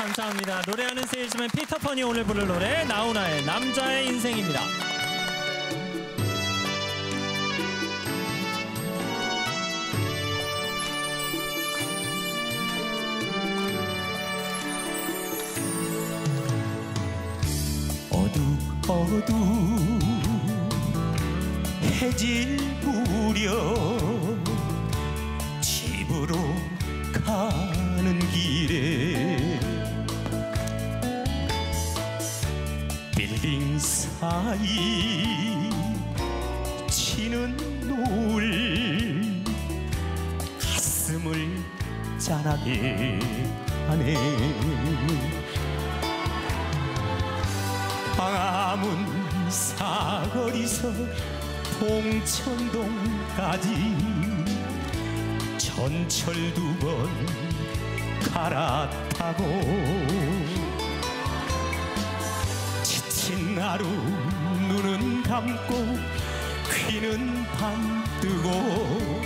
감사합니다. 노래하는 세일즈맨 피터펀이 오늘 부를 노래 나훈아의 남자의 인생입니다. 해질 무렵 집으로 가는 길에 빌딩 사이 치는 노을 가슴을 짠하게 하네. 광화문 사거리서 봉천동까지 전철 2번 갈아타고 지친 하루 눈은 감고 귀는 반뜨고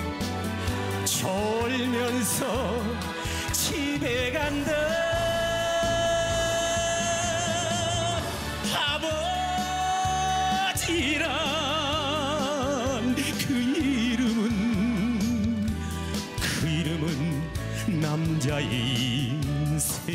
졸면서 집에 간다. 아버지란 그 이름은 남자의 인생.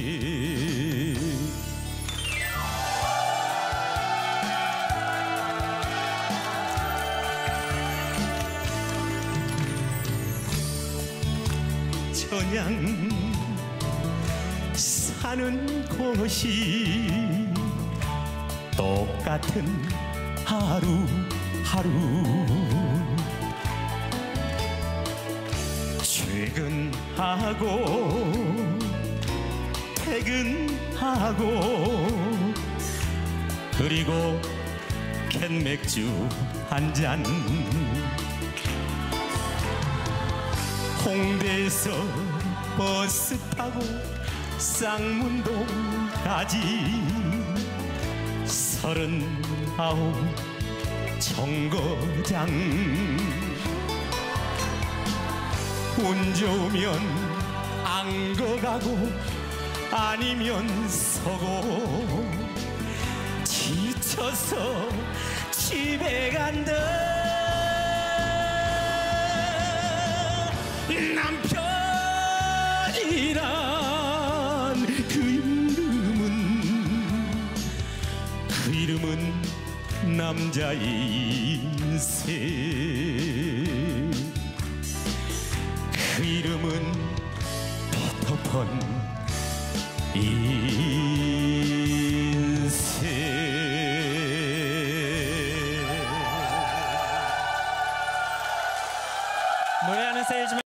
저냥 사는 곳이 똑같은 하루하루 출근하고 퇴근하고 그리고 캔맥주 한 잔 홍대에서 버스 타고 쌍문동까지 39 정거장 운 좋으면 안고 가고 아니면 서고 지쳐서 집에 간다. 남편이란 그 이름은 남자의 인생. 그 이름은 피터펀 인생. 노래하는 세일즈맨